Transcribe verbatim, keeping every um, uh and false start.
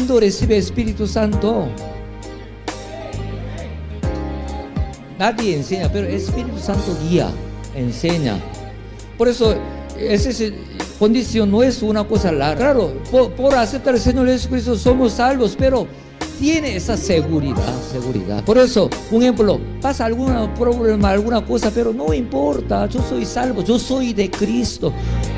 ¿Cuándo recibe Espíritu Santo? Nadie enseña, pero el Espíritu Santo guía, enseña. Por eso, esa condición no es una cosa larga. Claro, por, por aceptar al Señor Jesucristo somos salvos, pero tiene esa seguridad, seguridad. Por eso, un ejemplo, pasa algún problema, alguna cosa, pero no importa, yo soy salvo, yo soy de Cristo.